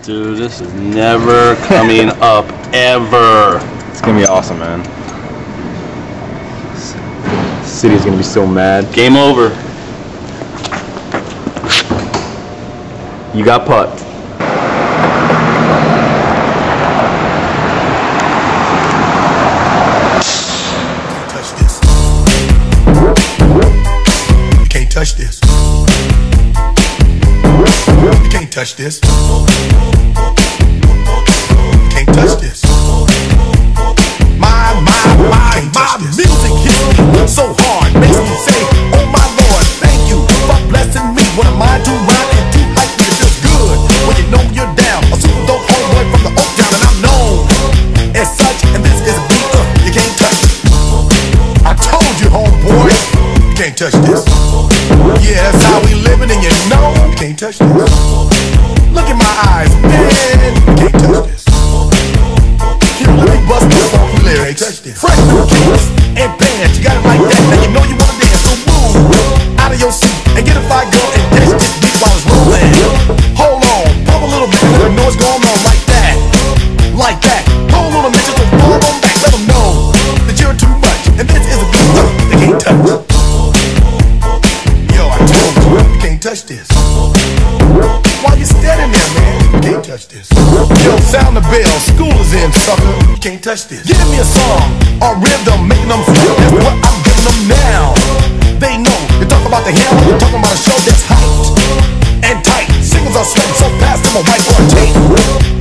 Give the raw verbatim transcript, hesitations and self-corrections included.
Dude, this is never coming up, ever. It's gonna be awesome, man. City's gonna be so mad. Game over. You got putt. Touch this. You can't touch this. You can't touch this. You can't touch this. My, my, my, my music hits me so hard, makes me say, oh my Lord, thank you for blessing me. What am I to rhyme and to hype me? It feels good when you know you're down. A super dope homeboy from the Oak Town, and I'm known as such. And this is a beat uh, you can't touch it. I told you, homeboy, you can't touch this. Yeah, that's how we living, and you know you can't touch this. Look in my eyes, man, you can't touch this. Here, let me bust this funky lyrics. Fresh new kicks and bands, you got it like that. Now you know you wanna dance, so move out of your seat and get a fire girl and dance this beat while it's rolling. Hold on, pump a little bit, let them know what's going on like that, like that. Hold on a minute, just roll on back, let them know that you're too much, and this is a beat uh, they can't touch. Yo, I told you, you can't touch this. Why you standing there, man? You can't touch this. Yo, sound the bell, school is in, sucker. You can't touch this. Give me a song, a rhythm, making them feel. That's what I'm giving them now. They know, you talk about the hammer, you're talking about a show that's hyped and tight. Singles are sweating so fast, I'm a whiteboard tape.